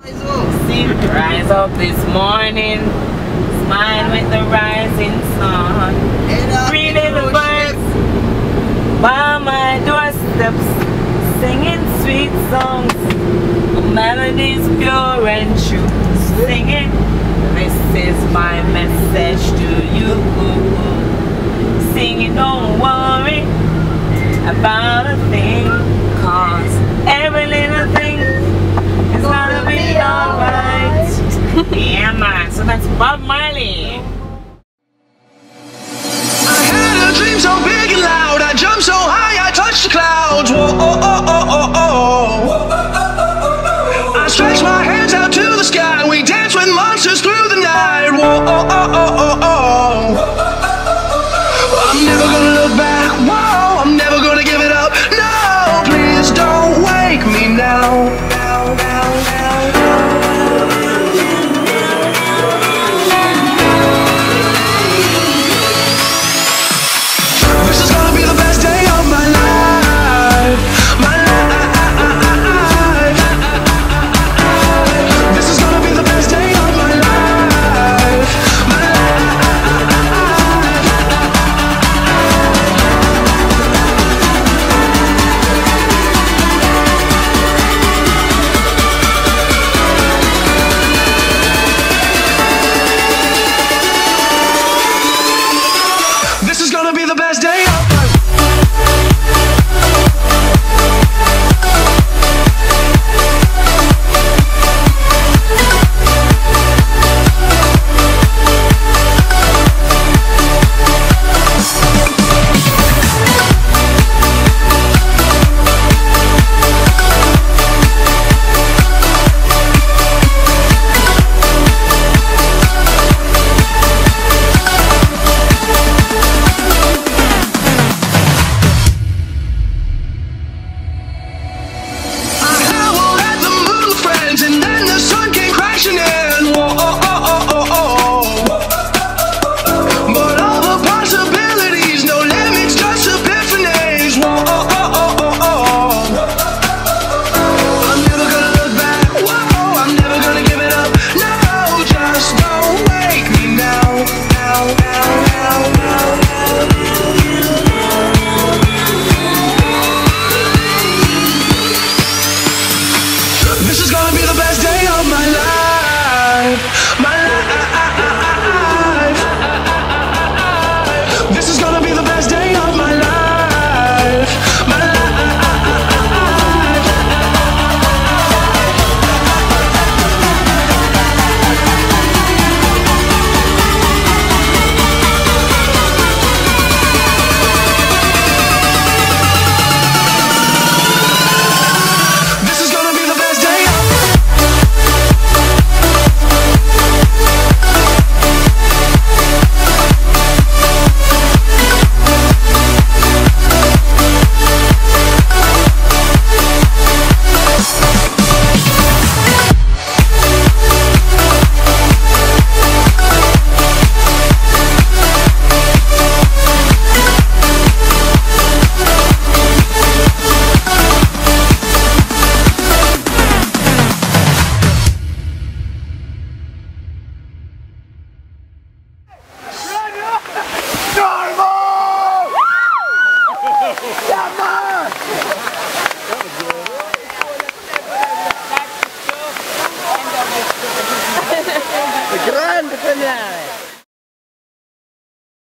See, rise up this morning, smile with the rising sun. Three little birds by my doorsteps, singing sweet songs, melodies pure and true. Singing, this is my message to you. Singing, don't worry about a thing, 'cause every little thing is gonna be alright. Yeah, man. So that's Bob Marley. I had a dream so big and loud, I jumped so high, I touched the clouds. Whoa, oh, oh, oh, oh, oh. I stretched my hands out to the sky, we danced with monsters through the night. Whoa, oh, oh, oh, oh, oh. I'm never gonna look back, whoa, I'm never gonna give it up. No, please don't wake me now. This is gonna be the best day of my life, my life. This is gonna be the best day of my life, my This is gonna be the best day of my life. And then the sun came crashing in. Whoa, oh, oh, oh, oh, oh. But all the possibilities, no limits, just epiphanies. Whoa, oh, oh, oh, oh, oh. I'm never gonna look back. Whoa, I'm never gonna give it up. No, just don't wake me now. This is gonna be the best day of my life, my life. This is gonna be the best day of my life, my life. This is gonna be the best day of Grande finale!